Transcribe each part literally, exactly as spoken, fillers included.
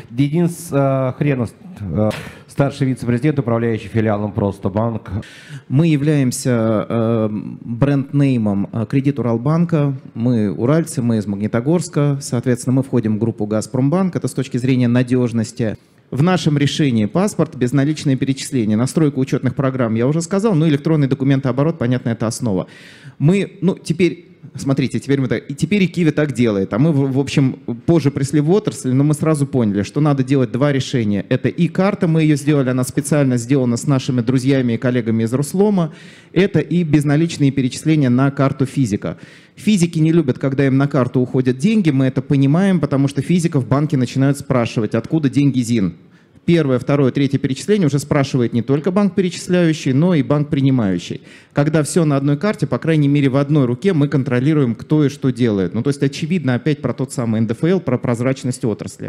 Денис э, Хренов, э, старший вице-президент, управляющий филиалом Просто Банк. Мы являемся э, бренд-неймом Кредит Уралбанка. Мы уральцы, мы из Магнитогорска. Соответственно, мы входим в группу Газпромбанк. Это с точки зрения надежности. В нашем решении паспорт, безналичные перечисления, настройка учетных программ, я уже сказал, ну электронный документооборот, понятно, это основа. Мы, ну теперь, смотрите, теперь мы так, и теперь и Киви так делает, а мы, в общем, позже пришли в отрасль, но мы сразу поняли, что надо делать два решения. Это и карта, мы ее сделали, она специально сделана с нашими друзьями и коллегами из Руслома, это и безналичные перечисления на карту физика. Физики не любят, когда им на карту уходят деньги, мы это понимаем, потому что физиков в банке начинают спрашивать, откуда деньги ЗИН. Первое, второе, третье перечисление уже спрашивает не только банк перечисляющий, но и банк принимающий. Когда все на одной карте, по крайней мере в одной руке, мы контролируем, кто и что делает. Ну, то есть очевидно опять про тот самый эн дэ эф эл, про прозрачность отрасли.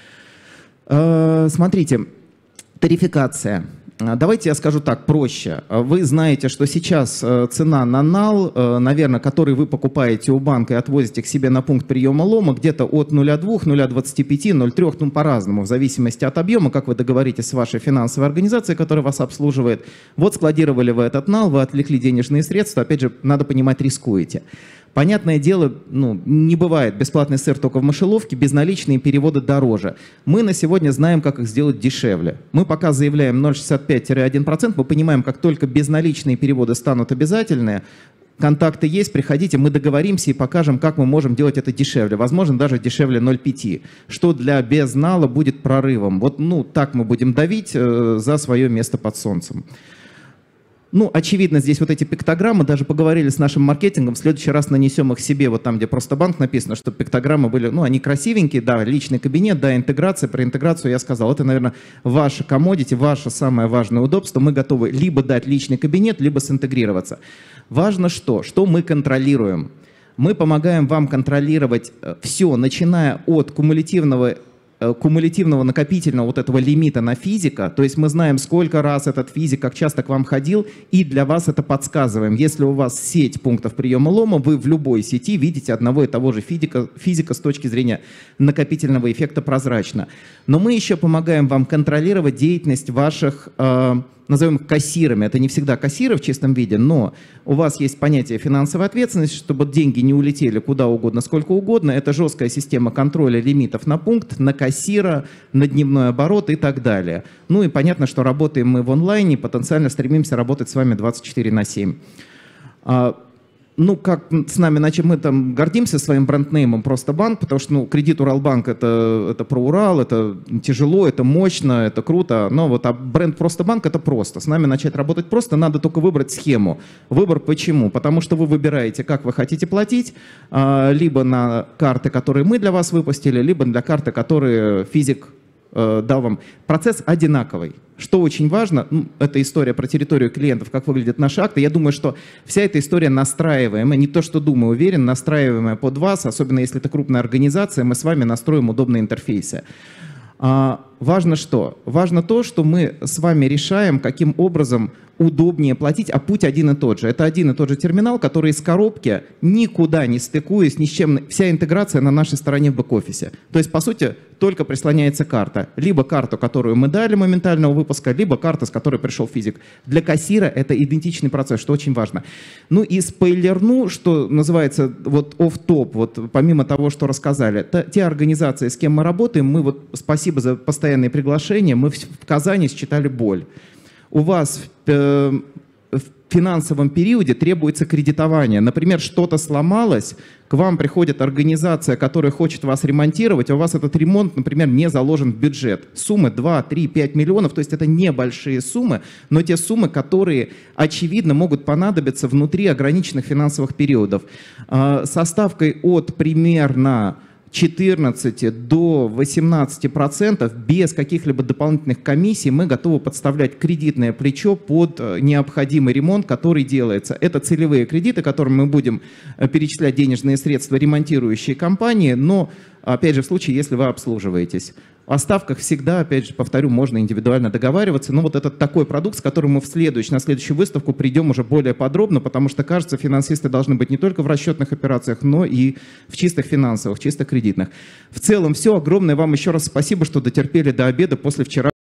Смотрите, тарификация. Давайте я скажу так, проще. Вы знаете, что сейчас цена на нал, наверное, который вы покупаете у банка и отвозите к себе на пункт приема лома, где-то от ноль целых двух, ноль целых двадцати пяти, ноль целых трёх, ну по-разному, в зависимости от объема, как вы договоритесь с вашей финансовой организацией, которая вас обслуживает. Вот складировали вы этот нал, вы отвлекли денежные средства, опять же, надо понимать, рискуете. Понятное дело, ну, не бывает бесплатный сыр только в мышеловке, безналичные переводы дороже. Мы на сегодня знаем, как их сделать дешевле. Мы пока заявляем ноль целых шестьдесят пять — один процент, мы понимаем, как только безналичные переводы станут обязательные, контакты есть, приходите, мы договоримся и покажем, как мы можем делать это дешевле. Возможно, даже дешевле ноль целых пяти, что для безнала будет прорывом. Вот ну, так мы будем давить э, за свое место под солнцем. Ну, очевидно, здесь вот эти пиктограммы, даже поговорили с нашим маркетингом, в следующий раз нанесем их себе, вот там, где просто банк написано, чтобы пиктограммы были, ну, они красивенькие, да, личный кабинет, да, интеграция, про интеграцию я сказал, это, наверное, ваше коммодити, ваше самое важное удобство, мы готовы либо дать личный кабинет, либо синтегрироваться. Важно что? Что мы контролируем? Мы помогаем вам контролировать все, начиная от кумулятивного кумулятивного накопительного вот этого лимита на физика, то есть мы знаем, сколько раз этот физик, как часто к вам ходил, и для вас это подсказываем. Если у вас сеть пунктов приема лома, вы в любой сети видите одного и того же физика, физика с точки зрения накопительного эффекта прозрачно. Но мы еще помогаем вам контролировать деятельность ваших, э, назовем их кассирами. Это не всегда кассиры в чистом виде, но у вас есть понятие финансовой ответственности, чтобы деньги не улетели куда угодно, сколько угодно. Это жесткая система контроля лимитов на пункт, на кассира, на дневной оборот и так далее. Ну и понятно, что работаем мы в онлайне, потенциально стремимся работать с вами двадцать четыре на семь. Ну, как с нами, значит, мы там гордимся своим бренд-неймом «Просто банк», потому что, ну, Кредит Уралбанк это, это про Урал, это тяжело, это мощно, это круто, но вот а бренд «Просто банк» это просто. С нами начать работать просто, надо только выбрать схему. Выбор почему? Потому что вы выбираете, как вы хотите платить, либо на карты, которые мы для вас выпустили, либо для карты, которые физик дал вам. Процесс одинаковый. Что очень важно, ну, это история про территорию клиентов, как выглядят наши акты. Я думаю, что вся эта история настраиваемая, не то что думаю, уверен, настраиваемая под вас, особенно если это крупная организация, мы с вами настроим удобные интерфейсы. А, важно что? Важно то, что мы с вами решаем, каким образом удобнее платить, а путь один и тот же. Это один и тот же терминал, который из коробки, никуда не стыкуясь, ни с чем, вся интеграция на нашей стороне в бэк-офисе. То есть, по сути, только прислоняется карта. Либо карту, которую мы дали моментального выпуска, либо карта, с которой пришел физик. Для кассира это идентичный процесс, что очень важно. Ну и спойлерну, что называется вот офф-топ, вот помимо того, что рассказали, та, те организации, с кем мы работаем, мы вот, спасибо за постоянные приглашения, мы в, в Казани считали боль. У вас э, в финансовом периоде требуется кредитование. Например, что-то сломалось, к вам приходит организация, которая хочет вас ремонтировать, а у вас этот ремонт, например, не заложен в бюджет. Суммы два, три, пять миллионов, то есть это небольшие суммы, но те суммы, которые, очевидно, могут понадобиться внутри ограниченных финансовых периодов. Э, со ставкой от примерно четырнадцати до восемнадцати процентов без каких-либо дополнительных комиссий мы готовы подставлять кредитное плечо под необходимый ремонт, который делается. Это целевые кредиты, которым мы будем перечислять денежные средства ремонтирующие компании, но, опять же, в случае, если вы обслуживаетесь. О ставках всегда, опять же, повторю, можно индивидуально договариваться. Но вот это такой продукт, с которым мы в следующий, на следующую выставку придем уже более подробно, потому что, кажется, финансисты должны быть не только в расчетных операциях, но и в чистых финансовых, чисто кредитных. В целом все. Огромное вам еще раз спасибо, что дотерпели до обеда после вчера.